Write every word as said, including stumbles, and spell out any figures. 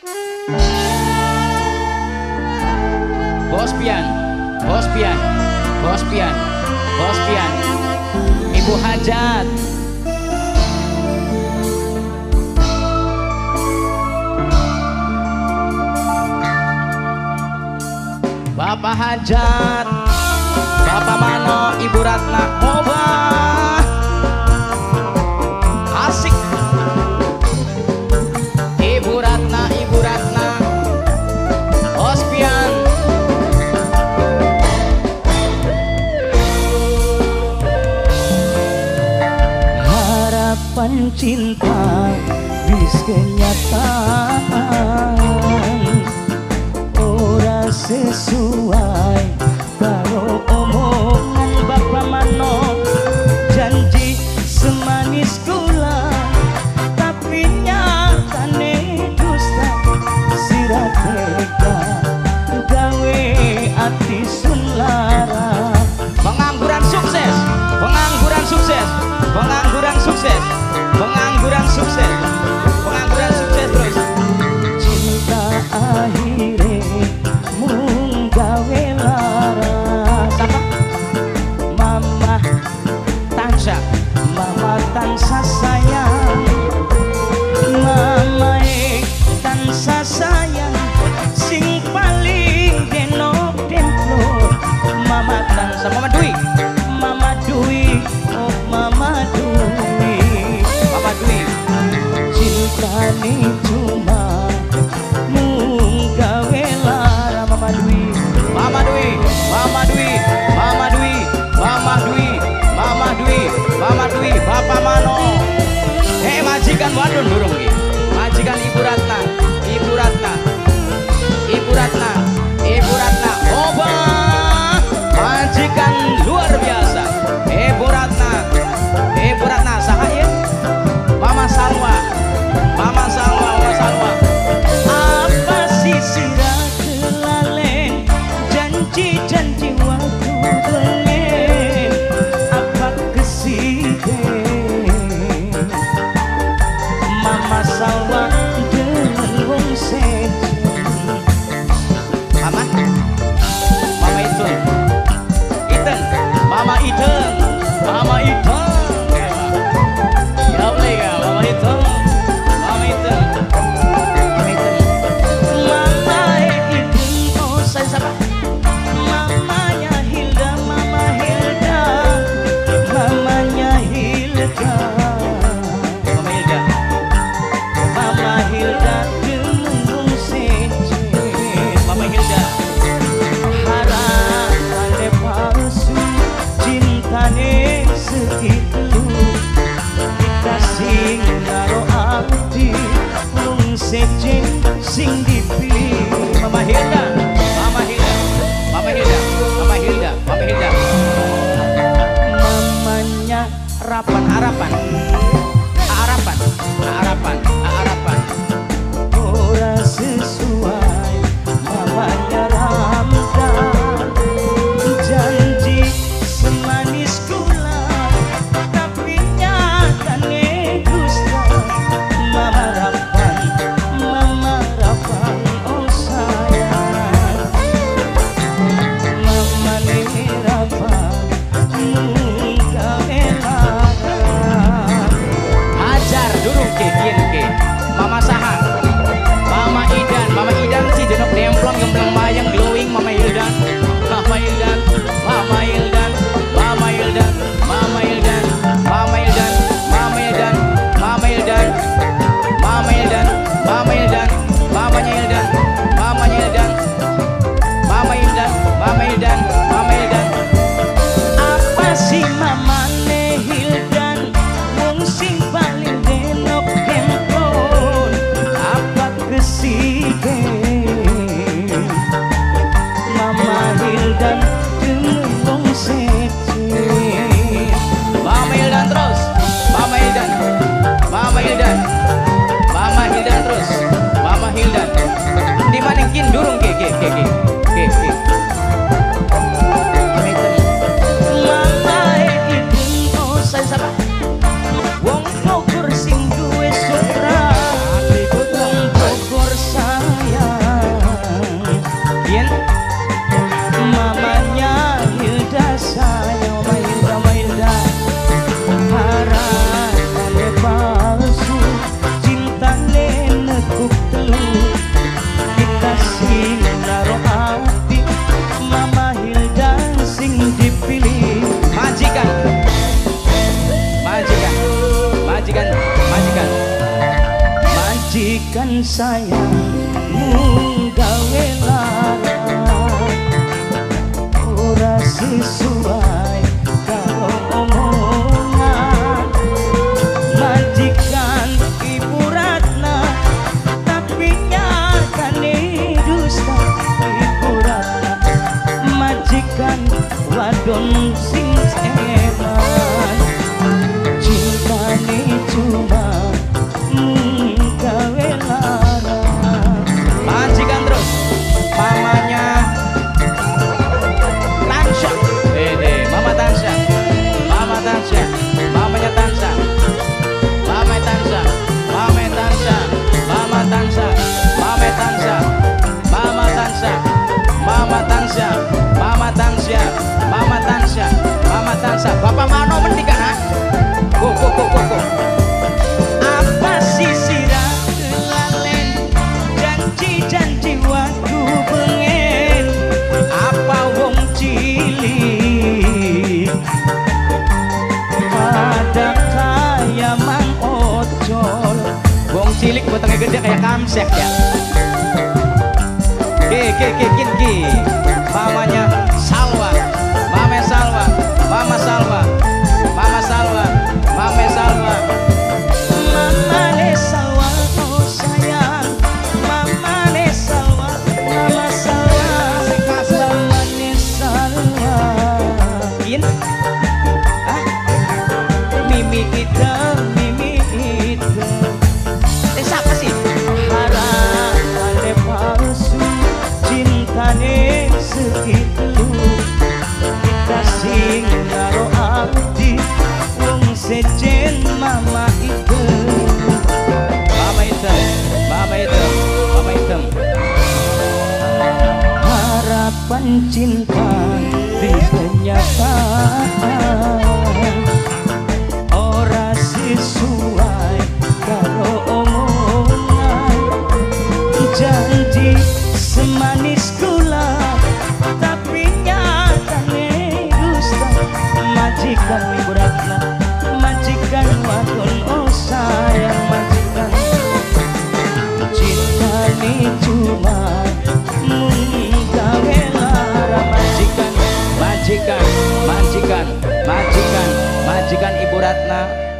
Bos Pian, Bos Pian, Bos Pian, Bos Pian, Ibu Hajat. Bapak Hajat, Bapak Mano, Ibu Ratna, Moba, asik. Ibu Ratna, Ibu Ratna, Hospian. Harapan cinta bis kenyataan sesuai kalau omongan Bapak Mano, janji semanis gula tapi nyatane dusta, sira tega gawe ati sun lara. Pengangguran sukses, pengangguran sukses, pengangguran sukses, pengangguran sukses, pengangguran sukses terus. Cinta akhirnya gawe lara. Siapa? Mama Tansya. Mama tansah sayang, Mama e tansah sayang, sing paling denok demplon. Mama tansah Mama Dwi, Mama Dwi, oh Mama Dwi, Mama Dwi. cinta ni cuma mung gawe lara. Mama Dwi, Mama Dwi, Mama Dwi, Mama Dwi, Mama Dwi, Mama Dwi, Mama Dwi, Bapak Mano. Eh majikan wadon burung ki. Majikan Ibu Ratna, Ibu Ratna, Ibu Ratna, Ibu Ratna. Oba, majikan luar biasa. Ibu Ratna, Ibu Ratna. Sahain, Mama Salwa, Mama Salwa, Mama Salwa. apa sih sirah kelalen, janji-janji waktu dongeng, apa kesiden Mama Salwa dengan wong sejen. Mama, Mama itu, Iten, Mama Iten, Mama Iten. Ya boleh ya, Mama Iten, Mama Iten, Mama Iten. Mama itu oh saya siapa? Mamanya Hilda, Mama Hilda, mamanya Hilda, Mama Hilda. Mama Hilda dengan wong sejen. Mama Hilda. Harapannya palsu, cintane segitu, kita sing naro arti, wong sejen sing dipilih. Mama Hilda, Mama Hilda, Mama Hilda, Mama Hilda, Mama Hilda. Mamanya Harapan, harapan, harapan, harapan, harapan. ora sesuai, mamanya Ramdan, janji semanis gula tapi nyatane dusta. Mama Rapan, Mama Rapan, oh sayang, Mama ne Rapan, gawe lara. Hajar durung ke kian ke. Mama Saha, Mama Idan, Mama Idan si jenok demplong gembleng mayang glowing. Mama Hildan, Mama Hildan, Mama Hildan, Mama Hildan, Mama Hildan, Mama Hildan, Mama Hildan, Mama Hildan, Mama Hildan, Mama Hildan, Mamanya Hildan, Mamanya Hildan, Mama Hildan, Mama Hildan, Mama Hildan. Apa sih mamane Hildan, wong sing paling denok majikan, majikan. Majikan sayang mung gawe lara ora sesuai karo omongan. Majikan Ibu Ratna tapi nyatane dusta Ibu Ratna. Majikan wadon sing eman cintane cuma mung gawe lara. Majikan terus mamanya Tansya. Dede, Mama Tansya. Mama Tansya. Mamanya Tansya. Mama Tansya. Mama Tansya. Mama Tansya. Mama Tansya. Mama Tansya. Mama Tansya. Mama Tansya. Mama Tansya. Mama Tansya. Bapak Mano mendikan ha? Go go go go go. Apa sih sirah kelalen janji-janji waktu pengen apa wong cilik pada kaya mang ojol. Wong cilik potongnya gede kayak kamsek ya. Ki ki ki ki ki. Mamanya Salwa. Mama Salwa. Mama Salwa. Mama Salwa. Mama Salwa. Mama ne Salwa oh sayang, Mama ne Salwa, Mama Salwa, Mama ne Salwa. Kin. Ah, Mimi hitam, Mimi hitam, eh siapa sih? harapannya palsu, cintane segitu. Kita sing karo abdi, wong sejen mama itu. Mama hitam. Mama hitam. Mama hitam. Harapan cinta di kenyataan ora sesuai karo omongan. Janji semanis gula tapi nyatane dusta. Majikan Ibu Ratna, majikan wadon oh sayang. Majikan cintane cuma mung gawe lara. Majikan, majikan, majikan, majikan, majikan Ibu Ratna.